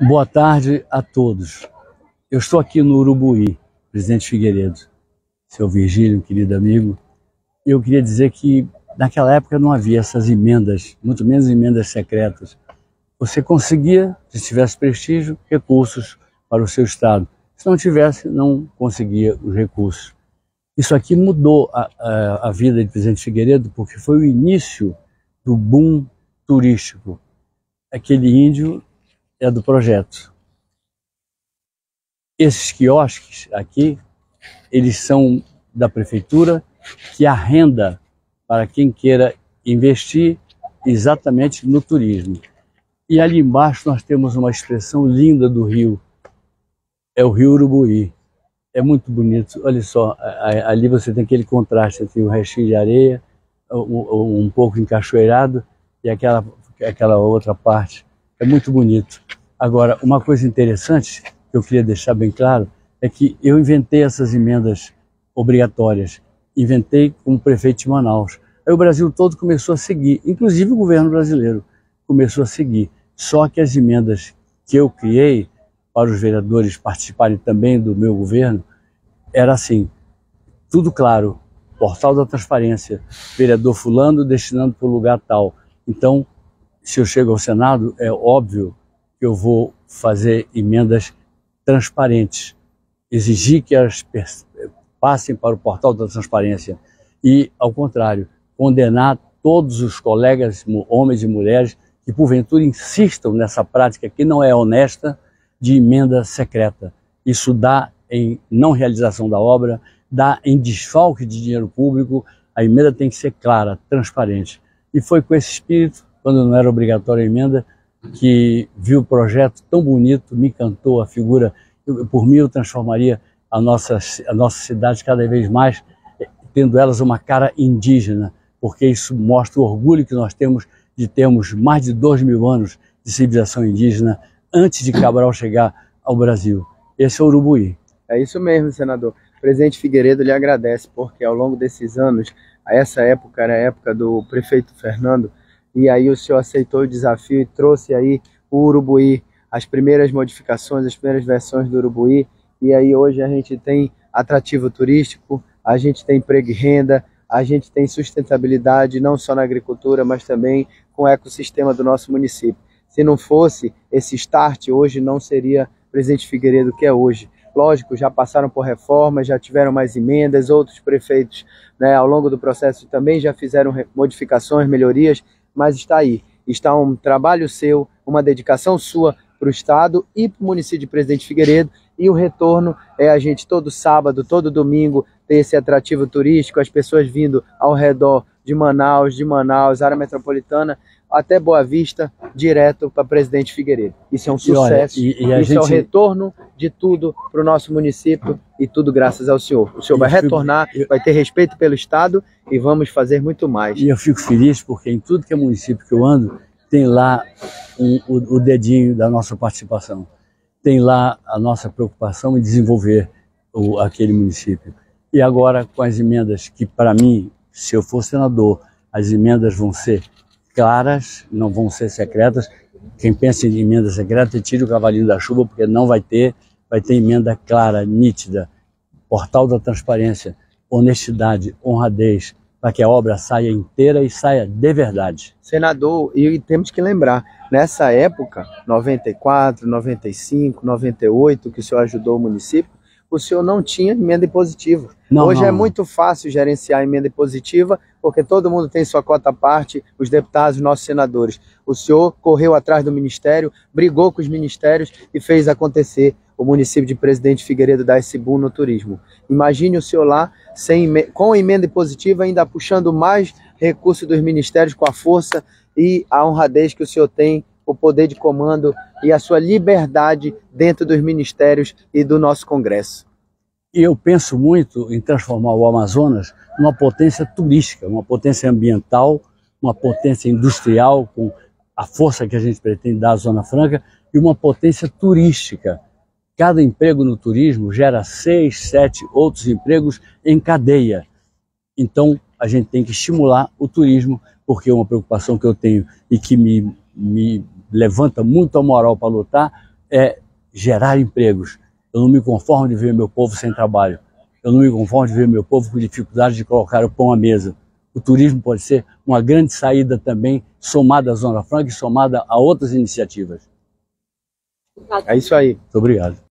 Boa tarde a todos. Eu estou aqui no Urubuí, Presidente Figueiredo, seu Virgílio, querido amigo. Eu queria dizer que naquela época não havia essas emendas, muito menos emendas secretas. Você conseguia, se tivesse prestígio, recursos para o seu estado. Se não tivesse, não conseguia os recursos. Isso aqui mudou a vida de Presidente Figueiredo, porque foi o início do boom turístico. Aquele índio é do projeto. Esses quiosques aqui, eles são da prefeitura, que arrenda para quem queira investir exatamente no turismo. E ali embaixo nós temos uma expressão linda do rio, é o Rio Urubuí. É muito bonito, olha só, ali você tem aquele contraste entre o restinho de areia, um pouco encachoeirado, e aquela outra parte. É muito bonito. Agora, uma coisa interessante que eu queria deixar bem claro é que eu inventei essas emendas obrigatórias. Inventei como prefeito de Manaus. Aí o Brasil todo começou a seguir, inclusive o governo brasileiro começou a seguir. Só que as emendas que eu criei para os vereadores participarem também do meu governo, era assim, tudo claro, portal da transparência, vereador fulano destinando para o lugar tal. Então, se eu chego ao Senado, é óbvio que eu vou fazer emendas transparentes, exigir que elas passem para o portal da transparência e, ao contrário, condenar todos os colegas, homens e mulheres, que porventura insistam nessa prática que não é honesta, de emenda secreta. Isso dá em não realização da obra, dá em desfalque de dinheiro público. A emenda tem que ser clara, transparente. E foi com esse espírito, quando não era obrigatória a emenda, que vi o projeto tão bonito, me encantou a figura. Por mim eu transformaria a nossa cidade cada vez mais, tendo elas uma cara indígena, porque isso mostra o orgulho que nós temos de termos mais de 2.000 anos de civilização indígena antes de Cabral chegar ao Brasil. Esse é o Urubuí. É isso mesmo, senador. O presidente Figueiredo lhe agradece, porque ao longo desses anos, essa época era a época do prefeito Fernando, e aí o senhor aceitou o desafio e trouxe aí o Urubuí, as primeiras modificações, as primeiras versões do Urubuí, e aí hoje a gente tem atrativo turístico, a gente tem emprego e renda, a gente tem sustentabilidade não só na agricultura, mas também com o ecossistema do nosso município. Se não fosse esse start, hoje não seria Presidente Figueiredo que é hoje. Lógico, já passaram por reformas, já tiveram mais emendas, outros prefeitos, né, ao longo do processo também já fizeram modificações, melhorias, mas está aí. Está um trabalho seu, uma dedicação sua para o Estado e para o município de Presidente Figueiredo, e o retorno é a gente todo sábado, todo domingo, ter esse atrativo turístico, as pessoas vindo ao redor de Manaus, área metropolitana, até Boa Vista, direto para Presidente Figueiredo. Isso é um sucesso, isso é o retorno de tudo para o nosso município, e tudo graças ao senhor. O senhor vai retornar, vai ter respeito pelo Estado e vamos fazer muito mais. E eu fico feliz porque em tudo que é município que eu ando, tem lá o dedinho da nossa participação. Tem lá a nossa preocupação em desenvolver aquele município. E agora com as emendas que, para mim, se eu for senador, as emendas vão ser claras, não vão ser secretas. Quem pensa em emenda secreta, tire o cavalinho da chuva, porque não vai ter emenda clara, nítida, portal da transparência, honestidade, honradez, para que a obra saia inteira e saia de verdade. Senador, e temos que lembrar, nessa época, 94, 95, 98, que o senhor ajudou o município, o senhor não tinha emenda impositiva. Hoje é muito fácil gerenciar a emenda impositiva, porque todo mundo tem sua cota à parte, os deputados, os nossos senadores. O senhor correu atrás do ministério, brigou com os ministérios e fez acontecer o município de Presidente Figueiredo dar esse boom no turismo. Imagine o senhor lá, com a emenda impositiva, ainda puxando mais recursos dos ministérios com a força e a honradez que o senhor tem, o poder de comando e a sua liberdade dentro dos ministérios e do nosso Congresso. E eu penso muito em transformar o Amazonas numa potência turística, uma potência ambiental, uma potência industrial, com a força que a gente pretende dar à Zona Franca, e uma potência turística. Cada emprego no turismo gera 6, 7 outros empregos em cadeia. Então, a gente tem que estimular o turismo, porque é uma preocupação que eu tenho e que me levanta muito a moral para lutar, é gerar empregos. Eu não me conformo de ver meu povo sem trabalho. Eu não me conformo de ver meu povo com dificuldade de colocar o pão à mesa. O turismo pode ser uma grande saída também, somada à Zona Franca e somada a outras iniciativas. É isso aí. Muito obrigado.